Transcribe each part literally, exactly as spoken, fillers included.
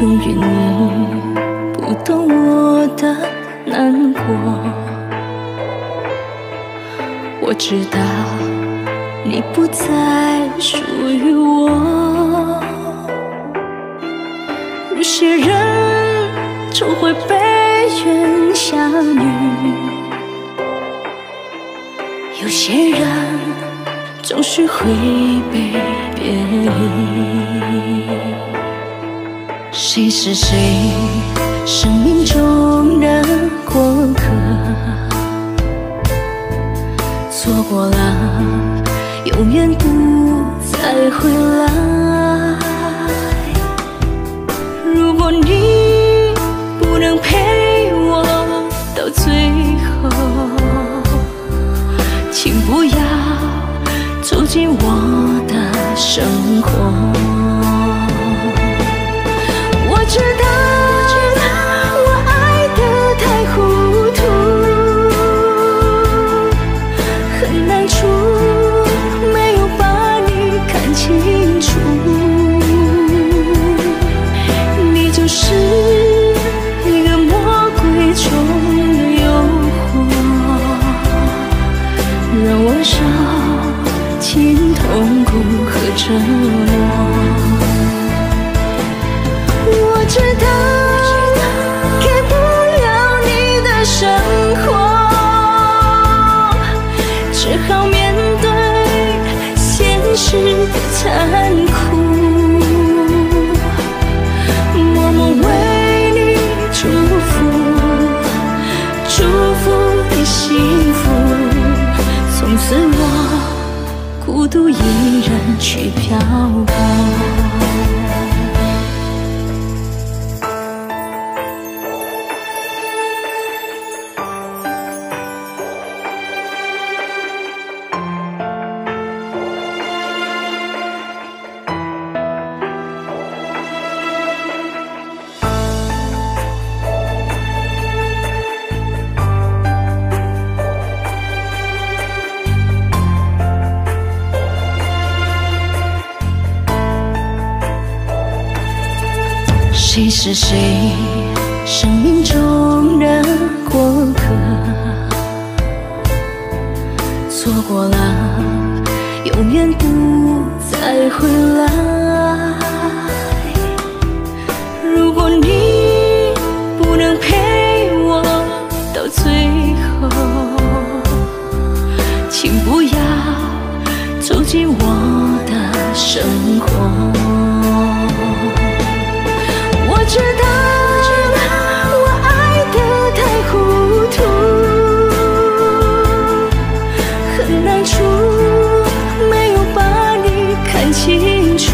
永远你不懂我的难过。我知道你不再属于我，有些人终会被缘相遇，有些人总是会被别离。谁是谁生命中的过客，错过了永远不再回来。如果你不能陪我到最后，请不要走进我的生活。我知道我爱得太糊涂，很难处，没有把你看清楚。你就是一个魔鬼中的诱惑，让我受尽痛苦和折磨。我知道给不了你的生活，只好面对现实的残酷，默默为你祝福，祝福你幸福。从此我孤独一人去漂泊。谁是谁生命中的过客，错过了永远不再回来。如果你不能陪我到最后，请不要走进我的生活。我知道我爱得太糊涂，很难处，没有把你看清楚。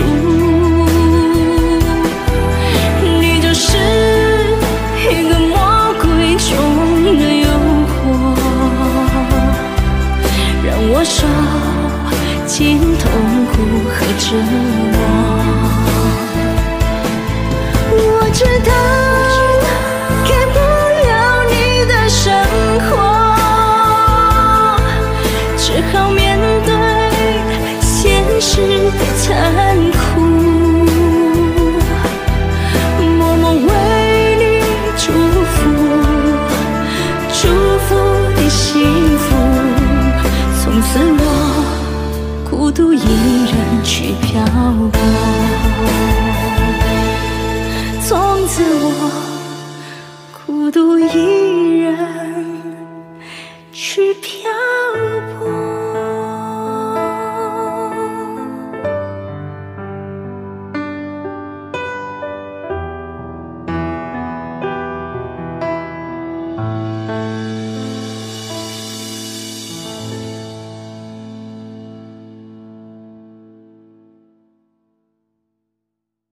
你就是一个魔鬼中的诱惑，让我受尽痛苦和折磨。